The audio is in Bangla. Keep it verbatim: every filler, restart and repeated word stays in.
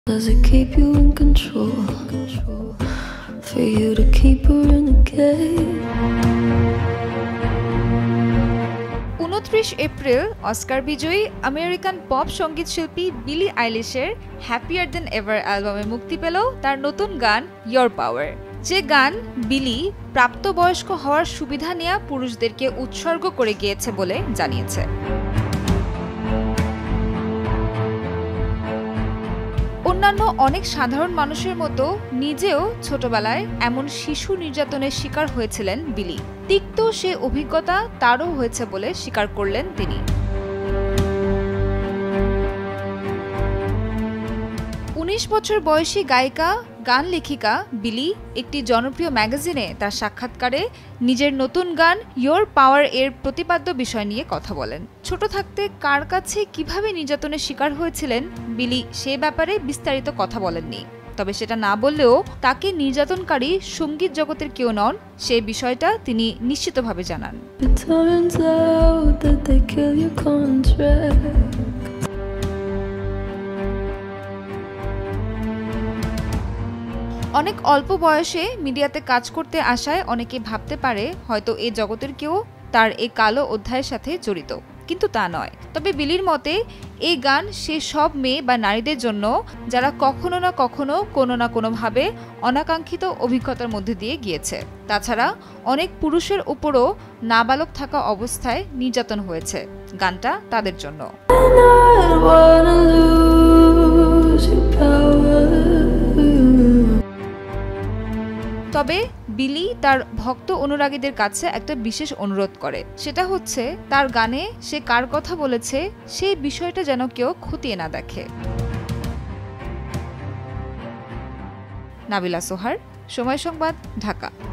Does it keep you in control? For you to keep her in a cage? উনত্রিশ এপ্রিল অস্কার বিজয়ী আমেরিকান পপ সঙ্গীত শিল্পী বিলি আইলিশের হ্যাপিয়ার দেন এভার অ্যালবামে মুক্তি পেল তার নতুন গান ইয়োর পাওয়ার, যে গান বিলি প্রাপ্তবয়স্ক হওয়ার সুবিধা নেওয়া পুরুষদেরকে উৎসর্গ করে গিয়েছে বলে জানিয়েছে। অন্যান্য অনেক সাধারণ মানুষের মতো নিজেও ছোটবেলায় এমন শিশু নির্যাতনের শিকার হয়েছিলেন বিলি। তিক্ত সে অভিজ্ঞতা তারও হয়েছে বলে স্বীকার করলেন তিনি। উনিশ বছর বয়সী গায়িকা গান লেখিকা বিলি একটি জনপ্রিয় ম্যাগাজিনে তার সাক্ষাৎকারে নিজের নতুন গান ইয়োর পাওয়ার এর প্রতিপাদ্য বিষয় নিয়ে কথা বলেন। ছোট থাকতে কার কাছে কিভাবে নির্যাতনের শিকার হয়েছিলেন বিলি সে ব্যাপারে বিস্তারিত কথা বলেননি, তবে সেটা না বললেও তাকে নির্যাতনকারী সঙ্গীত জগতের কেউ নন সে বিষয়টা তিনি নিশ্চিতভাবে জানান। অনেক অল্প বয়সে মিডিয়াতে কাজ করতে আসায় অনেকে ভাবতে পারে হয়তো এই জগতের কেউ তার এই কালো অধ্যায়ের সাথে জড়িত, কিন্তু তা নয়। তবে বিলির মতে এই গান সে সব মেয়ে বা নারীদের জন্য যারা কখনো না কখনো কোনো না কোনোভাবে অনাকাঙ্ক্ষিত অভিজ্ঞতার মধ্যে দিয়ে গিয়েছে। তাছাড়া অনেক পুরুষের উপরও নাবালক থাকা অবস্থায় নির্যাতন হয়েছে, গানটা তাদের জন্য। তবে বিলি তার ভক্ত অনুরাগীদের কাছে একটা বিশেষ অনুরোধ করে, সেটা হচ্ছে তার গানে সে কার কথা বলেছে সেই বিষয়টা যেন কেউ খতিয়ে না দেখে। নাবিলা সোহার, সময় সংবাদ, ঢাকা।